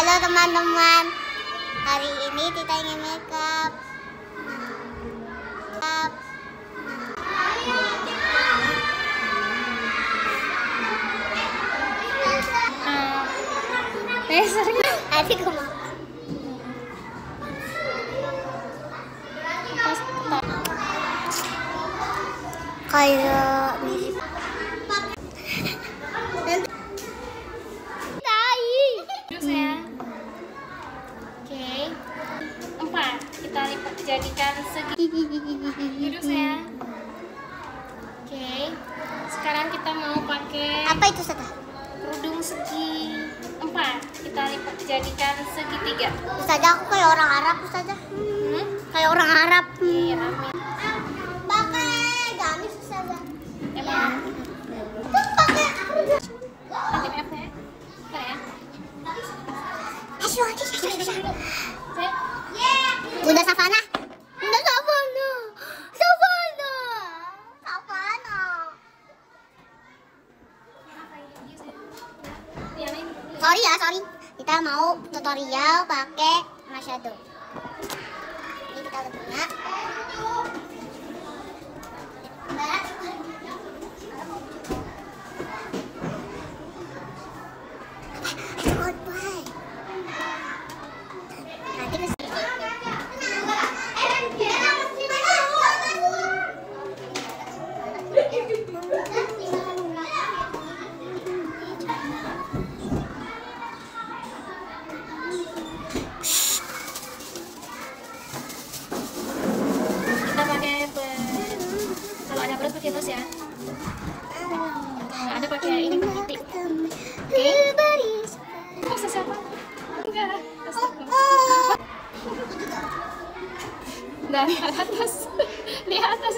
Halo teman-teman, hari ini kita ingin makeup. Adik mau kayak mirip Terus ya. Oke. 4 kita lipat jadikan segi. Duduk ya. Oke. Sekarang kita mau pakai apa itu Ustazah? kerudung segi 4 kita lipat jadikan segitiga. Ustazah, aku kayak orang Arab Ustazah. Kayak orang Arab. Iya, amin. Pakai gamis Ustazah. Emang Pakai anti F ya? Bentar ya. Bunda Savana. Bunda Savana. Savana. Savana. Sorry ya, sorry. Kita mau tutorial pakai eyeshadow. Ini kita udah punya. Kalau ada berat pakai brush ya. Ada pakai ini titik. Oke. Masa siapa? Enggak. Dari atas. Di atas.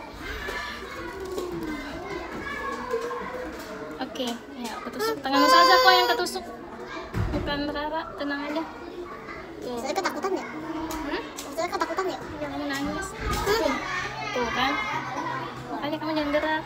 Oke, ya aku tusuk. Tangan saja kok yang ketusuk. Bukan Rara, tenang aja. Tuh. Saya ketakutan ya? Saya ketakutan ya? Jangan kamu nangis. Tuh kan. Makanya kamu jangan gerak.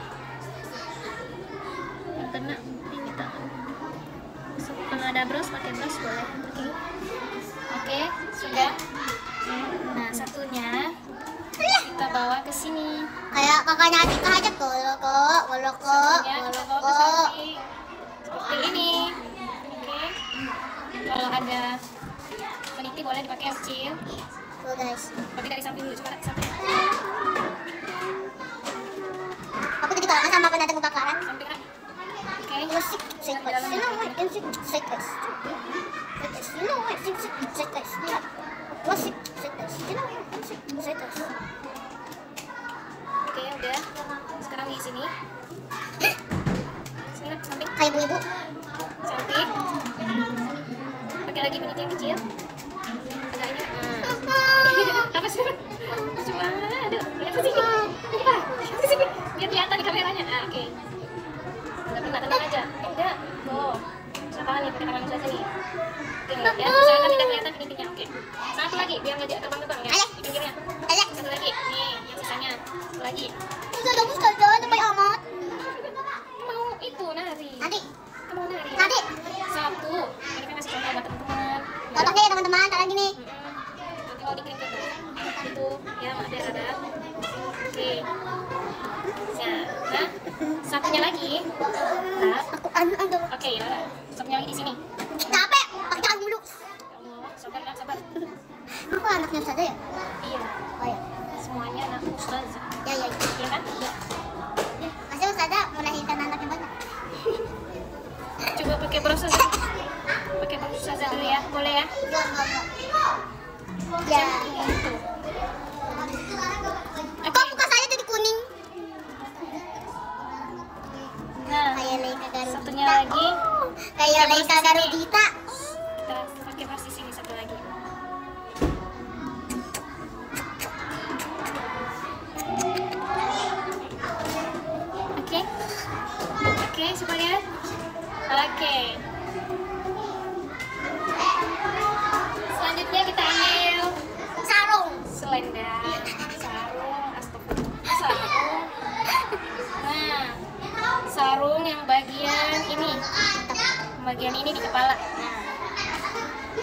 Yang kena ini tangan. Kalau ada brush pakai brush boleh. Oke. Oke, sudah. Nah, satunya kita bawa ke sini. Kayak kakaknya Atika aja kok. Satunya kita bawa ke samping. Seperti ini. Oke. Kalau ada peniti boleh dipakai yang kecil. Tuh guys. Tapi dari samping dulu, coba dari samping. Aku jadi kalangan sama pendatang kebakaran. Samping kan? Oke. Musik, shake guys. You know what? Musik, shake guys. You know what? Shake guys. Musik, shake guys. You know what? Musik, shake guys. Oke, udah. Sekarang di sini. Sini, samping. Kayak ibu-ibu. Samping. Pakai lagi peniti yang kecil. Agak ini. Apa sih? Lucu banget. Aduh, lihat ke sini. Apa? Ke sini. Biar kelihatan di kameranya. Ah, oke. Udah pernah, tenang aja. Enggak. Tuh. Saya tangan nih, pakai tangan saja nih. Oke, ya. Usahakan tidak kelihatan penitinya. Oke. Satu lagi, biar nggak terbang-terbang ya. Di pinggirnya. Satu lagi. Nih, yang sisanya. Satu lagi. Ustazah, bagus Ustazah, ada baik amat. Mau itu nari. Nanti, Kamu mau nari. nanti. Satu. Ini kan kasih contoh buat teman-teman. Contohnya ya teman-teman, tak lagi nih. Nanti mau diklik itu ya, maaf ya Rada. Oke. Ya, nah, satunya lagi. Nah, Aku anu. oke ya. Satunya lagi di sini. Capek, pakai tangan dulu. Kamu sabar nak, sabar. Aku anaknya Ustazah ya? Iya, Oh ya. semuanya anak ustazah. Ya. Iya kan? Iya. Masih Ustazah melahirkan anaknya banyak. Coba pakai brush saja. Pakai brush saja dulu ya, boleh ya? Ya. Gitu. Kok muka saya jadi kuning? Nah, Kayak Leika Garudita. satunya lagi Kayak Leika Garudita. kita pakai brush di sini satu lagi. Oke. Oke, coba lihat. Oke. Selanjutnya kita ambil Sarung. selendang, sarung, astagfirullah, sarung. Nah, sarung yang bagian ini di kepala. Nah,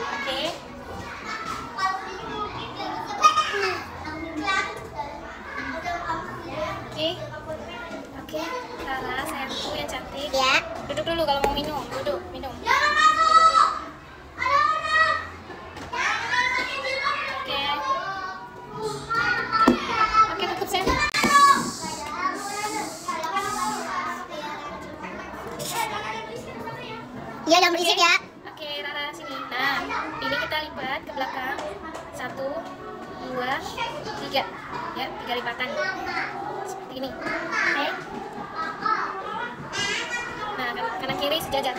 3 ya, 3 lipatan seperti ini. Oke. Nah, kanan kiri sejajar.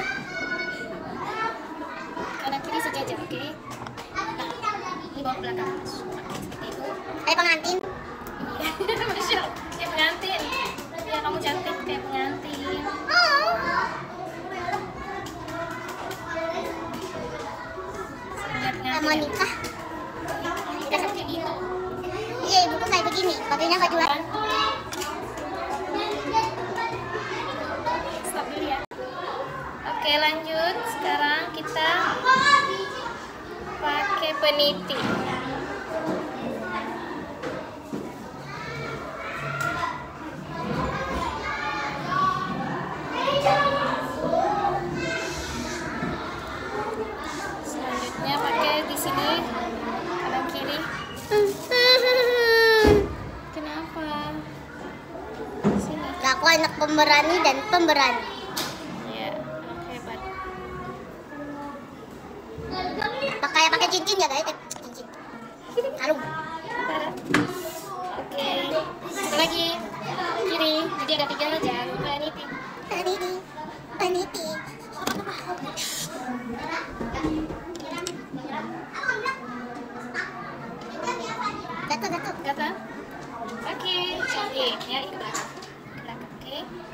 Kanan kiri sejajar, oke. Nah, ini bawa ke belakang. Seperti itu. Pengantin. Masya Allah, kayak pengantin. Ya, kamu cantik kayak pengantin. Mau nikah. Kita kayak gitu. Iya, ibuku kayak begini. Bajunya baju warna. Stop dulu ya. Oke, lanjut. Sekarang kita pakai peniti. Selanjutnya pakai di sini kanan kiri. Kenapa? Sini. Aku anak pemberani dan pemberani. Ya, anak hebat. Pakai cincin ya guys, cincin. Kalung. Oke, satu lagi kiri. Jadi ada 3 aja. Peniti. Peniti, peniti. Gatal. Kata? Oke, cantik ya, ini ke belakang. Ke belakang, oke.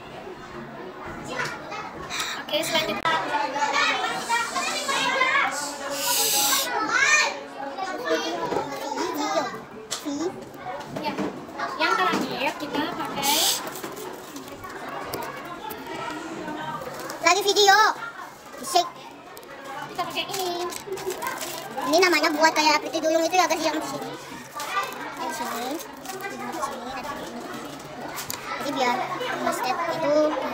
Oke, selanjutnya. Ya, yang terakhir kita pakai Lagi video. Shake. kita pakai ini. Ini namanya buat kayak Pretty Duyung itu ya guys, yang di sini. Yang di sini. Di sini ada ini. Jadi biar step itu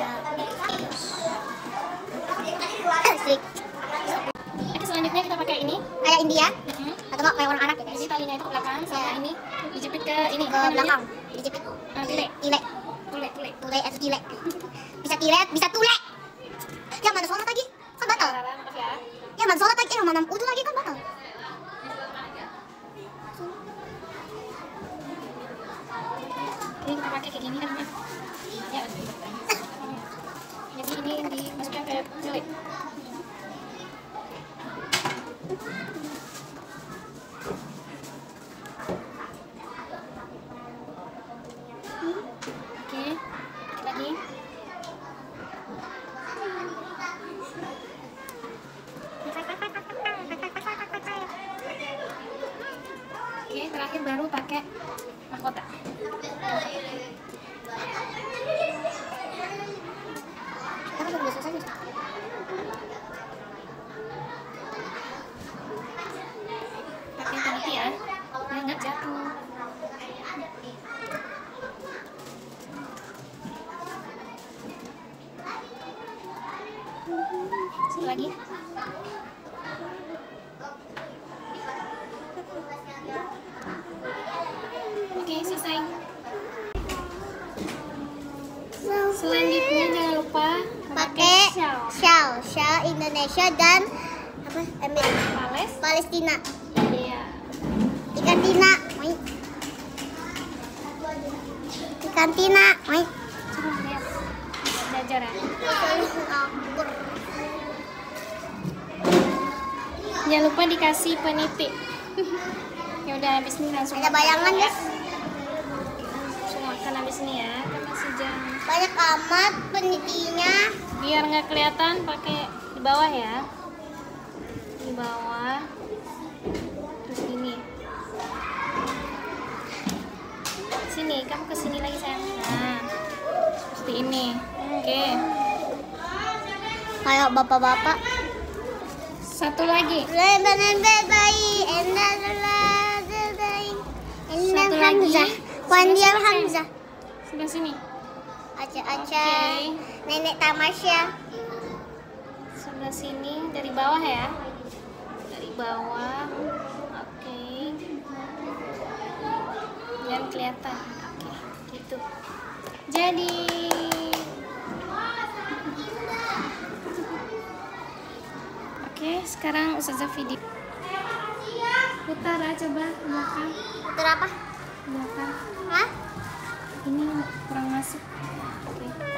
shake. Oke, selanjutnya kita pakai ini. Kayak India Mhm. atau enggak kayak orang Arab ya guys. Jadi talinya itu ke belakang sama ini dijepit ke ini. Ke belakang. Dijepit. Tile. Tile. Tule. Tule atau tile. Bisa tile, bisa tule. Yang mana sholat lagi? Kan batal. Maaf ya. Yang mana sholat lagi? Yang mana udu lagi kan batal. Ini kita pakai kayak gini kan ya. Jadi ini dimasukkan ke tile. Oke, lagi. Oke, terakhir baru pakai mahkota. Kita kan udah selesai. Pakai peniti ya. Biar nggak jatuh. Satu lagi. Oke, selesai. Selanjutnya jangan lupa Pakai shawl. shawl Indonesia dan apa? Palestina. Iya. Ikan tina. Ikan tina. Coba lihat. Belajar ya. Jangan lupa dikasih peniti. Ya udah habis ini langsung Ada bayangan ya. guys. Langsung makan habis ini ya. Kan masih jam. Banyak amat penitinya. Biar nggak kelihatan pakai di bawah ya. Di bawah. Terus gini. Sini, kamu ke sini lagi sayang. Nah, seperti ini. Oke. Kayak bapak-bapak. Satu lagi. Satu lagi. Wandiar Hamzah. Sebelah sini. Aca-aca. Oke. Nenek Tamasya. Sebelah sini dari bawah ya. Dari bawah. Oke. Jangan kelihatan. Oke, gitu. Jadi oke, sekarang Ustazah video. Putar coba belakang. Putar apa? Belakang. Hah? Ini kurang masuk. Oke.